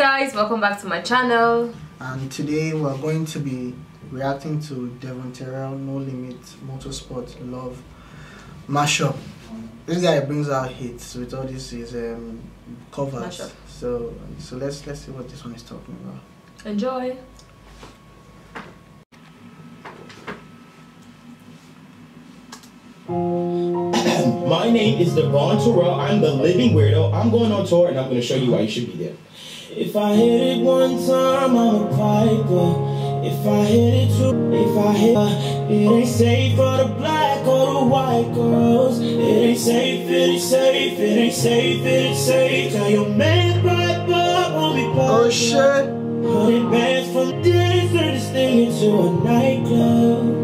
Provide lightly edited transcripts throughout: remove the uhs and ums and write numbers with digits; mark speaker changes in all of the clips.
Speaker 1: guys, welcome back to my channel.
Speaker 2: And today we're going to be reacting to Devon Terrell No Limit Motorsport Love mashup. This guy brings out hits with all this his covers.
Speaker 1: Mashup.
Speaker 2: So let's see what this one is talking about.
Speaker 1: Enjoy.
Speaker 3: My name is Devon Terrell. I'm the living weirdo. I'm going on tour and I'm going to show you why you should be there. If I hit it one time, I'm a piper. If I hit it two, it ain't safe for the black or the white girls. It ain't safe, it ain't safe, it ain't safe, it ain't safe. Tell your man piper, won't be piper.
Speaker 2: Oh shit!
Speaker 3: 100 bands from this, turn this thing into a nightclub.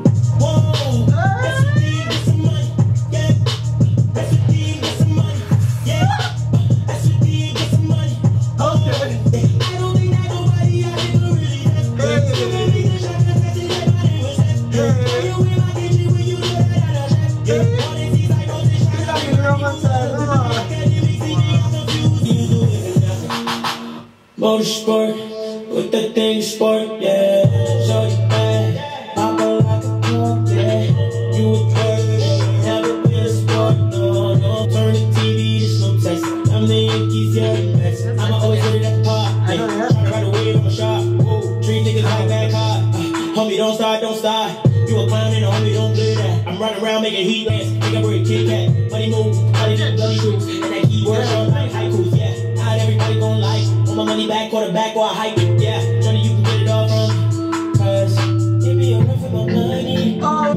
Speaker 3: Motorsport, with that thing sport, yeah. Show you bad, pop her like a cork, yeah. You a twerk, never been a sport, no. Turn the TV, it's no test. I'm the Yankees, yeah, the best. I'ma always hit it at the park, yeah. Try to ride away from a shot, whoa. Treat niggas like that car, homie, don't start, don't start. You a clown and a homie, don't do that. I'm running around making heat dance, make a break, Kit Kat. Money move, money do, bloody shoes. And that keyword all night, haikus, yeah. Not everybody gon' like. My money back, quarterback, or I hike it, yeah. Johnny, you can get it all from. Cause give me a run for my money.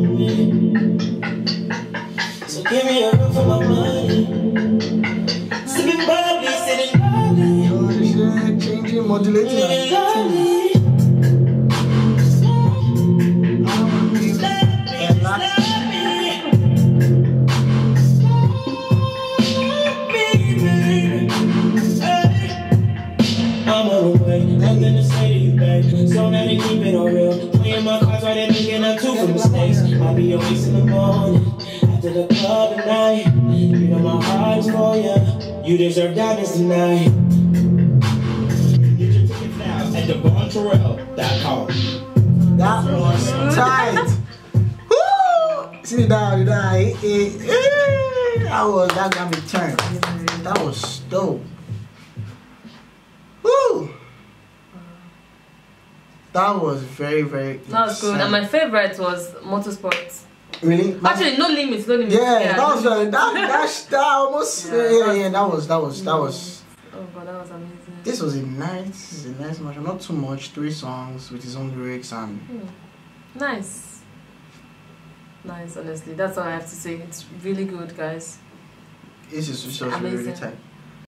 Speaker 3: So give me a run for my money. Sipping bubbly, sitting bubbly.
Speaker 2: Oh shit, changing, modulating.
Speaker 3: Nothing to say to you, babe. So now they keep it on real. Playing my cards while they're making up two for mistakes. I'll be always in the morning after the club at night. You know my heart is for ya. You deserve diamonds tonight. Get your tickets now at DevonTerrell.com.
Speaker 2: That was tight. Woo! See that that got me turned. That was dope. Woo! That was very
Speaker 1: That was good. And my favorite was Motorsport.
Speaker 2: Really?
Speaker 1: Actually, No Limits, No Limits.
Speaker 2: Yeah, that was that almost yeah. That was.
Speaker 1: Oh god, that was amazing.
Speaker 2: This was a nice mashup. Not too much. 3 songs with his own lyrics and
Speaker 1: Nice, honestly. That's all I have to say. It's really good, guys.
Speaker 2: it's just really tight.